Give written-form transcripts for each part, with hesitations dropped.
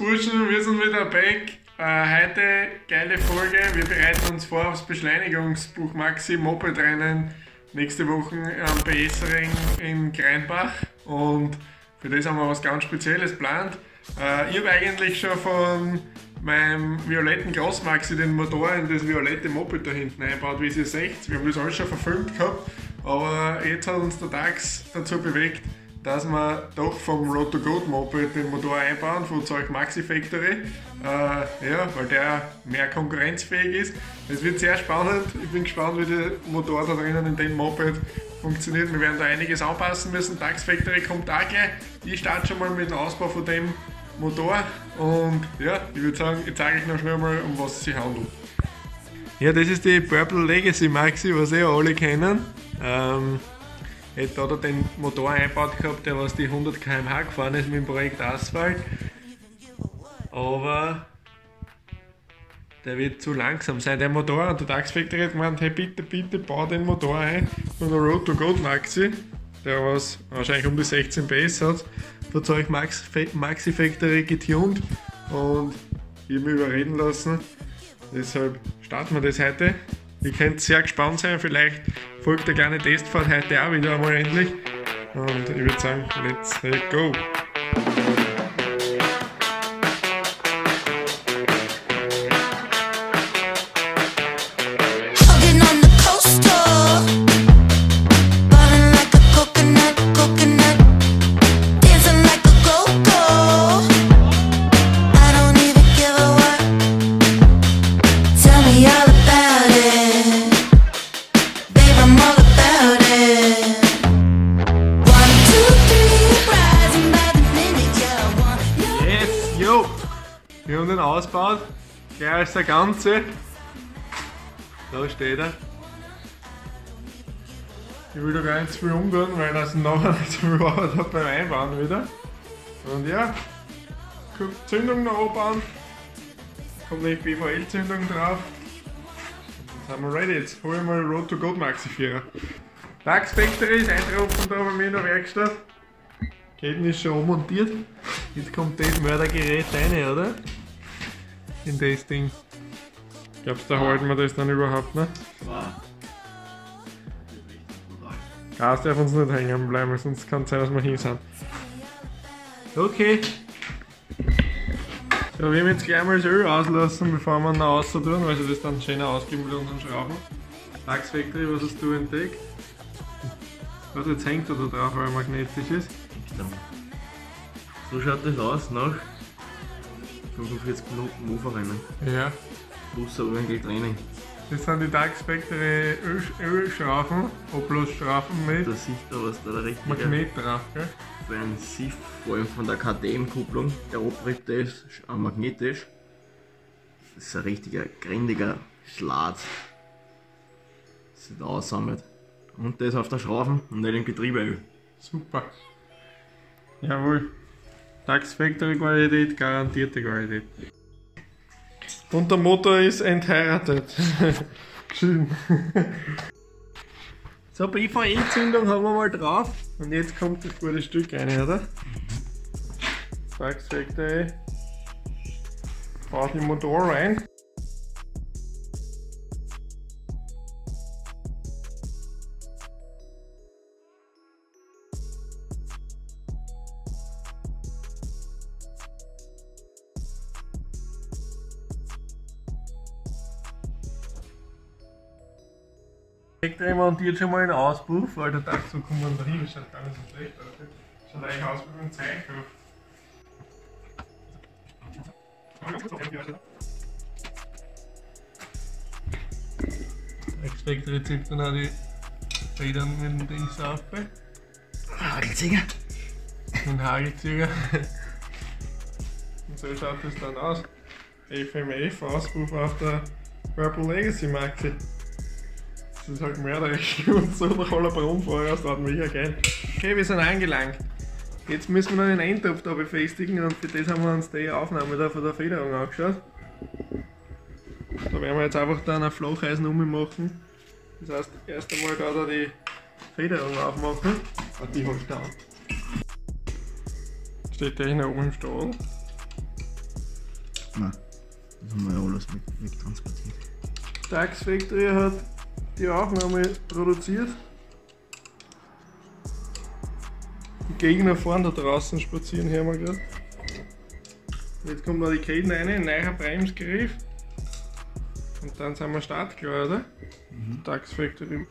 Burschen, wir sind wieder back. Heute geile Folge. Wir bereiten uns vor aufs Beschleunigungsbuch Maxi Moped-Rennen nächste Woche am PS-Ring in Kreinbach. Und für das haben wir was ganz Spezielles geplant. Ich habe eigentlich schon von meinem violetten Großmaxi den Motor in das violette Moped da hinten eingebaut, wie ihr seht. Wir haben das alles schon verfilmt gehabt, aber jetzt hat uns der Dax dazu bewegt, dass wir doch vom Road to Goat Moped den Motor einbauen, von Zeug Maxi Factory, weil der mehr konkurrenzfähig ist. Es wird sehr spannend, ich bin gespannt, wie der Motor da drinnen in dem Moped funktioniert. Wir werden da einiges anpassen müssen, Dax Factory kommt auch gleich. Ich starte schon mal mit dem Ausbau von dem Motor und ja, ich würde sagen, ich zeige euch noch schnell mal, um was es sich handelt. Ja, das ist die Purple Legacy Maxi, was alle kennen. Hätte da den Motor eingebaut gehabt, der was die 100 km/h gefahren ist mit dem Projekt Asphalt. Aber der wird zu langsam sein, der Motor. Und der Dax Factory hat gemeint, hey bitte bau den Motor ein von der Road to Goat Maxi, der was wahrscheinlich um die 16 PS hat. Da Zeug Maxi Factory getuned und ich habe mich überreden lassen. Deshalb starten wir das heute. Ihr könnt sehr gespannt sein, vielleicht folgt eine kleine Testfahrt heute auch wieder einmal endlich. Und ich würde sagen, let's go! Wir haben den ausgebaut, gleich als der Ganze. Da steht er. Ich will da gar nicht zu viel umtun, weil das nachher nicht so viel Arbeit hat beim Einbauen wieder. Und ja, Zündung noch anbauen. Kommt eine BVL-Zündung drauf. Jetzt sind wir ready, jetzt hole ich mal Road to Goat Maxi 4. Dax Factory ist eingetroffen da bei mir in der Werkstatt. Ketten ist schon montiert. Jetzt kommt das Mördergerät rein, oder? In das Ding. Glaubst du, da halten wir das dann überhaupt nicht? Gas darf uns nicht hängen bleiben, sonst kann es sein, dass wir hin sind. Okay. So, wir haben jetzt gleich mal das Öl auslassen, bevor wir ihn raus tun, weil sie das dann schöner ausgeben mit unseren Schrauben. Dax Factory, was hast du entdeckt? Was jetzt hängt er da drauf, weil er magnetisch ist? So schaut das aus nach 45 Minuten Mofa-Rennen. Ja. Plus ordentlich Training. Das sind die Dax Factory Ölschrauben, Oblos-Schrauben mit Da sieht da was da der richtige Magnet drauf, gell? für einen SIF, vor allem von der KTM-Kupplung, der abbricht ist magnetisch. Das ist ein richtiger grindiger Schlag. Sieht aussammelt. Und das auf der Schrauben und nicht im Getriebeöl. Super. Jawohl. Dax Factory Qualität, garantierte Qualität. Und der Motor ist entheiratet. Schön. So, BVL-Zündung haben wir mal drauf. Und jetzt kommt das gute Stück rein, oder? Dax Factory. Baut den Motor rein. Factory montiert schon mal einen Auspuff, weil der Dax so kommt da hin, das schaut gar nicht so schlecht aus. Schaut eigentlich aus wie beim Zeichhof. Dax Factory zieht dann auch die Federn mit dem Ding auf. Hagelzieher! Ein Hagelzieher. Und so schaut das dann aus. FMF Auspuff auf der Purple Legacy Maxi. Das ist halt mörderisch und so nach aller Brunfahrer, das hat mich ja geil. Okay, wir sind angelangt. Jetzt müssen wir noch den Eintopf da befestigen und für das haben wir uns die Aufnahme da von der Federung angeschaut. Da werden wir jetzt einfach dann ein Flacheisen machen. Das heißt, erst einmal da die Federung aufmachen. Und die halt da. Steht der hier oben im Stall. Nein, das haben wir ja alles wegtransportiert. Darks Factory hat die Aufnahme produziert. Die Gegner fahren da draußen spazieren, hören wir gerade. Jetzt kommt noch die Caden rein, ein neuer Bremsgriff. Und dann sind wir startklar, oder? Darks Factory.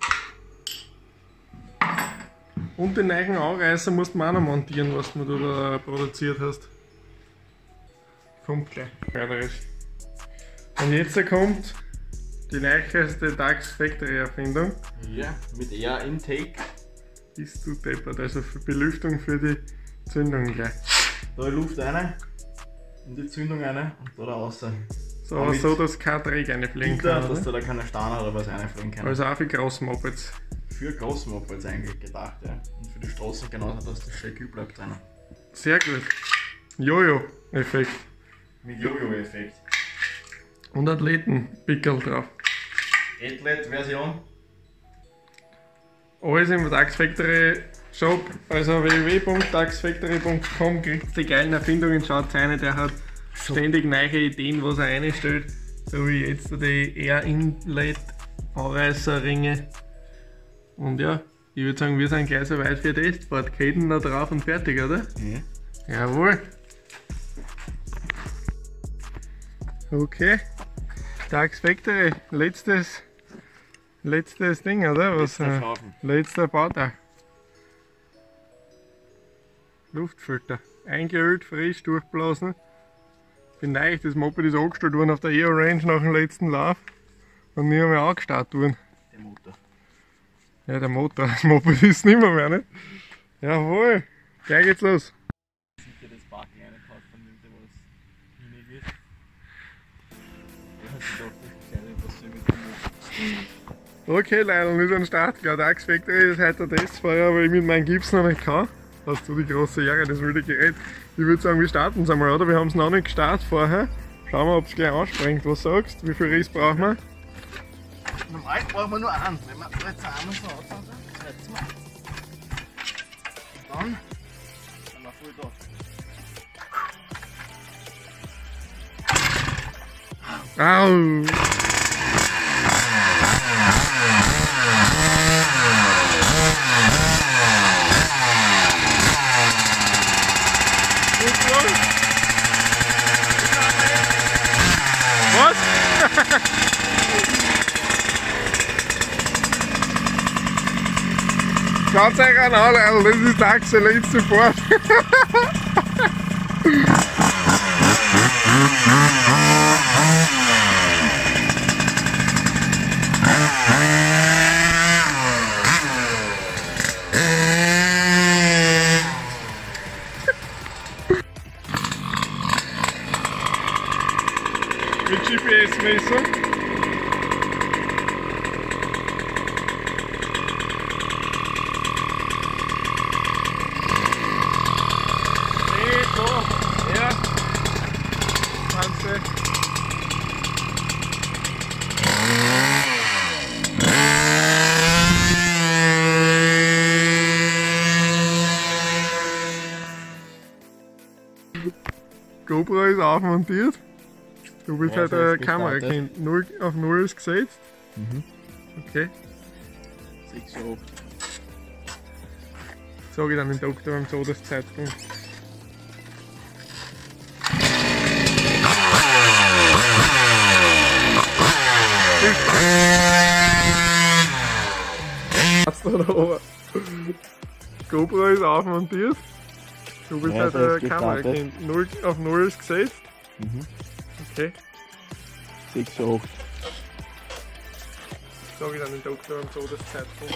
Und den neuen Anreißer musst du auch noch montieren, was du da produziert hast. Kommt gleich. Und jetzt kommt die neueste Darks Factory Erfindung. Ja, mit Air Intake. Bist du deppert, also für Belüftung für die Zündung gleich. Da die Luft rein, in die Zündung rein und da außen. So dass kein Dreck reinfliegen Gitter, kann. dass Oder? da keine Steine oder was reinfliegen kann. Also auch für Großmopeds. Für Großmopeds eigentlich gedacht, ja. Und für die Straßen genauso, dass das schön kühl bleibt drin. Sehr gut. Jojo-Effekt. Mit Jojo-Effekt. Und Athletenpickel drauf. Athlet-Version. Alles im Darks Factory Shop, also www.darksfactory.com, kriegt die geilen Erfindungen. Schaut rein, der hat ständig neue Ideen, was er einstellt. So wie jetzt die Air Inlet Anreißerringe. Und ja, ich würde sagen, wir sind gleich so weit für die Testfahrt. Caden da drauf und fertig, oder? Ja. Jawohl. Okay. Darks Factory, letztes Ding, oder? Was, Letzter Schlaufen. letzter Bautag. Luftfilter. Eingeölt, frisch, durchblasen. Bin neu, das Moped ist angestellt worden auf der EO Range nach dem letzten Lauf. Und nie einmal angestartet worden. Der Motor. Ja, der Motor. Das Moped ist nicht mehr, nicht? Jawohl. Gleich geht's los. Sicher das Backen reingekaut von dem, der was hinig wird. Er hat sich gedacht, ich kann nicht was so mit dem Motor. Okay, Leute, wir sind Start. Klar, Darks Factory ist heute der Testfahrer, weil ich mit meinem Gips noch nicht kann. Hast du die große Ehre, das wilde Gerät. Ich würde sagen, wir starten es einmal, oder? Wir haben es noch nicht gestartet vorher. Schauen wir, ob es gleich anspringt. Was sagst du? Wie viel Riss brauchen wir? Normal brauchen wir nur einen. Wenn wir jetzt einen so ausfahren, setzen wir. Dann sind wir voll da. Au! Was? Schaut euch an, Leute, das ist der Exzellenz sofort. Mit GPS-Messung. Nee, so. Ja. Kannst du. GoPro ist aufmontiert. Du willst Ja, halt so eine ist Kamera gestartet. kennen. 0 auf 0 ist gesetzt. Okay. 6 Euro. Sag ich dann den Doktor beim Todeszeitpunkt. Hat's da oben. GoPro ist aufmontiert. Du willst Ja, halt so eine ist Kamera gestartet. kennen. 0 auf 0 ist gesetzt. Okay. 6 Euro. Sag ich dann den Doktor beim Todeszeitpunkt.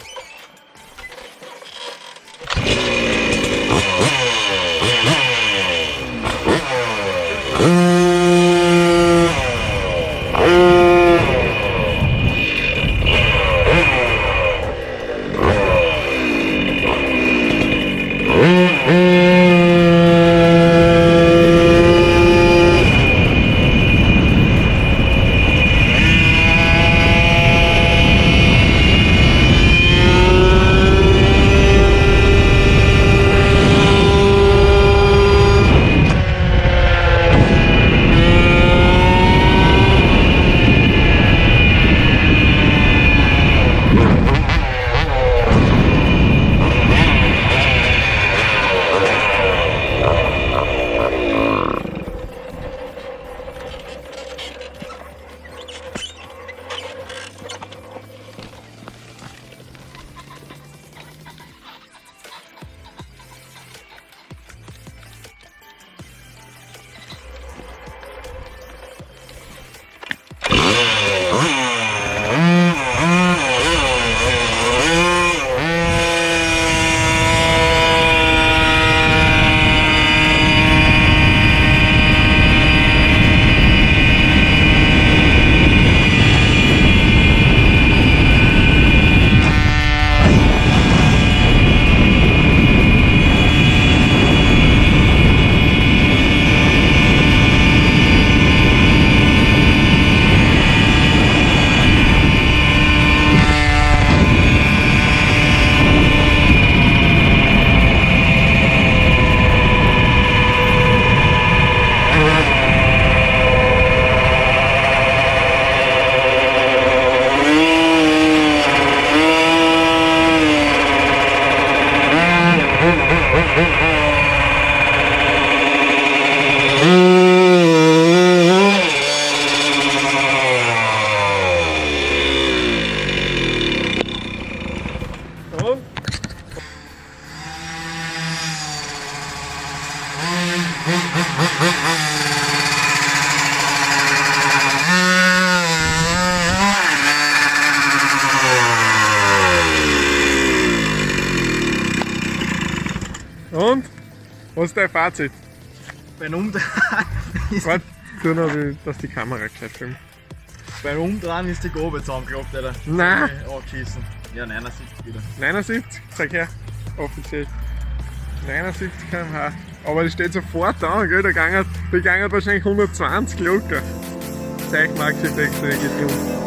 Was ist dein Fazit? Beim Umdrehen Warte, tu noch, dass die Kamera gescheit filmt. beim Umdrehen ist die Gabel zusammengeklappt, Alter. Nein. Angeschissen. Ja, 79 wieder. 79, zeig her, offiziell. 79 km/h. Aber das steht sofort an, gell? Die gehen wahrscheinlich 120 locker. Zeig Maxi-Effekt, der geht um.